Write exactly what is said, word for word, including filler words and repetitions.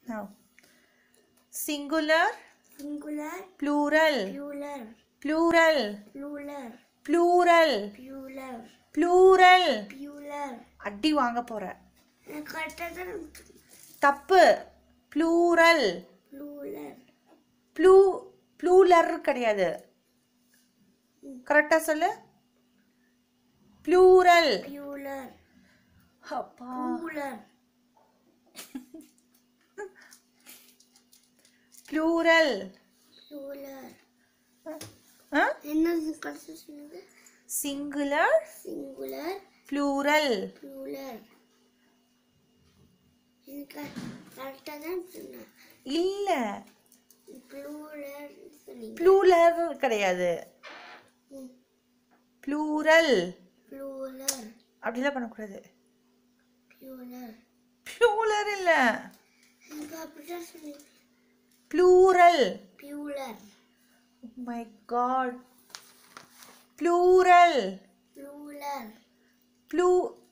Now, singular, singular, plural, plural, plural, plural, plural, plural, plural. plural. அடி வாங்க போற. கரெக்டா தான் தப்பு. plural, plural, ப்ளூ ப்ளூலர் கிடையாது. கரெக்டா சொல்லு. plural. plural, அப்பா. plural, plural. plural. ஆ? என்னது கரெக்டா சொன்னது? singular, singular, plural. plural. எனக்கு கரெக்டா தான் சொன்னேன். இல்ல. plural சொன்னீங்க. plural கிடையாது. plural. plural, அப்படிலாம் பண்ணக்கூடாது. plural. plural இல்ல. எனக்கு அப்படிதான் சொன்னீங்க. plural. plural, Oh my god. plural. plural, Plu